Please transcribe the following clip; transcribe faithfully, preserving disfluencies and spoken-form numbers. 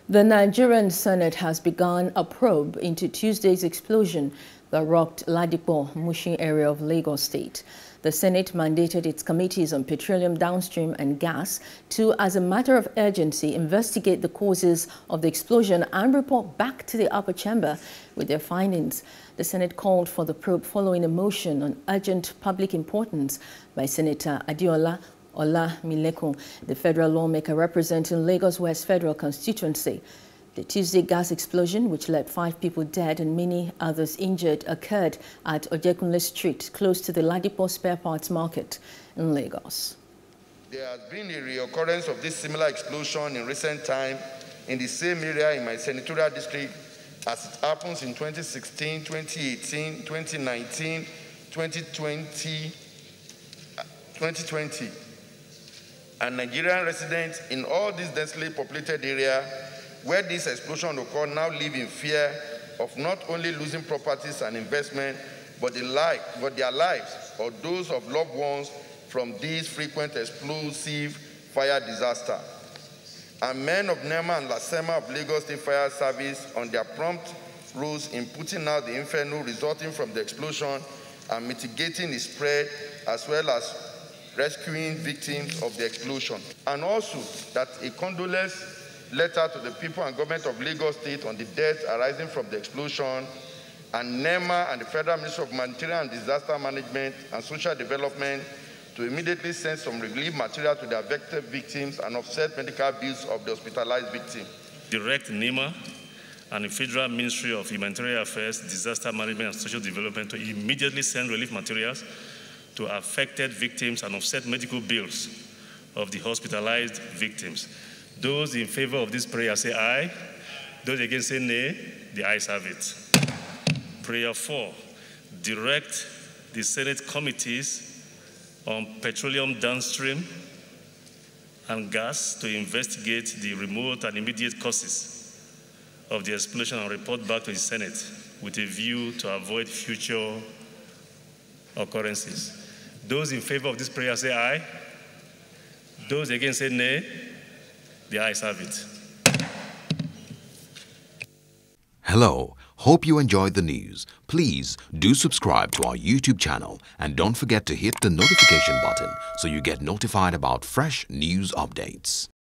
The Nigerian Senate has begun a probe into Tuesday's explosion that rocked Ladipo, Mushin area of Lagos State. The Senate mandated its committees on petroleum downstream and gas to, as a matter of urgency, investigate the causes of the explosion and report back to the upper chamber with their findings. The Senate called for the probe following a motion on urgent public importance by Senator Adiola Olamilekun, the federal lawmaker representing Lagos West Federal Constituency. The Tuesday gas explosion, which left five people dead and many others injured, occurred at Ojekunle Street, close to the Ladipo Spare Parts Market in Lagos. There has been a reoccurrence of this similar explosion in recent time in the same area in my senatorial district, as it happens in twenty sixteen, twenty eighteen, twenty nineteen, twenty twenty, twenty twenty. And Nigerian residents in all these densely populated areas where this explosion occurred now live in fear of not only losing properties and investment, but, the life, but their lives or those of loved ones from these frequent explosive fire disasters. And men of NEMA and LASEMA of Lagos State Fire Service on their prompt roles in putting out the inferno resulting from the explosion and mitigating its spread, as well as rescuing victims of the explosion. And also that a condolence letter to the people and government of Lagos State on the deaths arising from the explosion, and NEMA and the Federal Ministry of Humanitarian and Disaster Management and Social Development to immediately send some relief material to the affected victims and offset medical bills of the hospitalized victims. Direct NEMA and the Federal Ministry of Humanitarian Affairs, Disaster Management and Social Development to immediately send relief materials to affected victims and offset medical bills of the hospitalized victims. Those in favor of this prayer say aye. Those against say nay. The ayes have it. Prayer four, direct the Senate committees on petroleum downstream and gas to investigate the remote and immediate causes of the explosion and report back to the Senate with a view to avoid future occurrences. Those in favor of this prayer say aye. Those against say nay. The ayes have it. Hello. Hope you enjoyed the news. Please do subscribe to our YouTube channel and don't forget to hit the notification button so you get notified about fresh news updates.